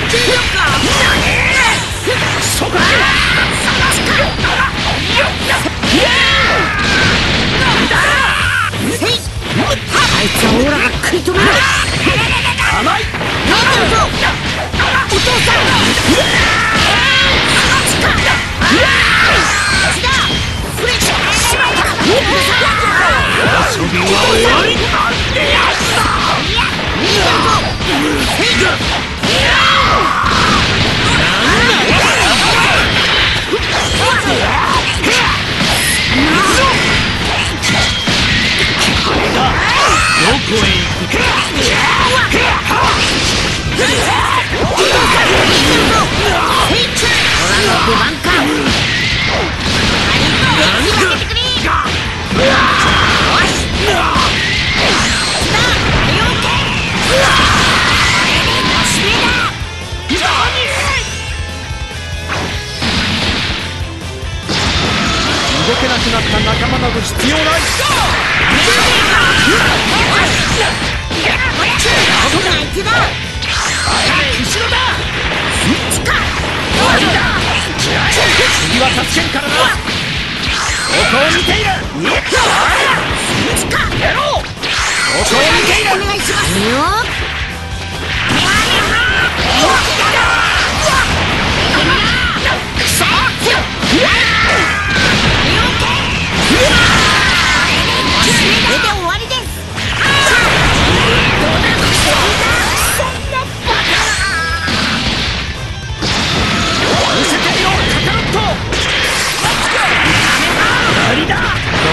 あいつはオーラが食い止める。甘い。お父さん。遊びは終わり。どこへ行くか。オラの出番か。動けなくなった仲間など必要ない。次は助けんからな。ここを見ている。ここを見ている。お願いしますよ。これで終わりです。そんなバカな。見せてみろカカロット。何だ。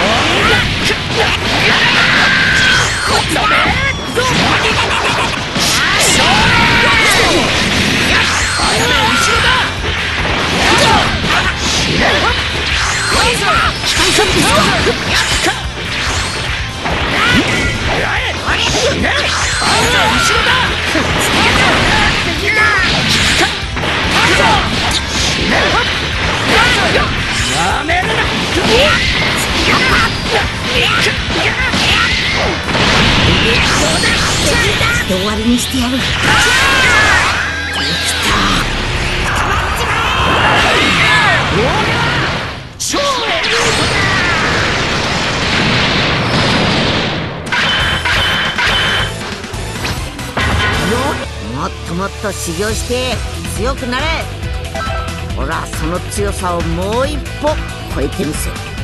終わりにしてやる。できた。もっともっと修行して強くなれ。ほら、その強さをもう一歩超えてみせる。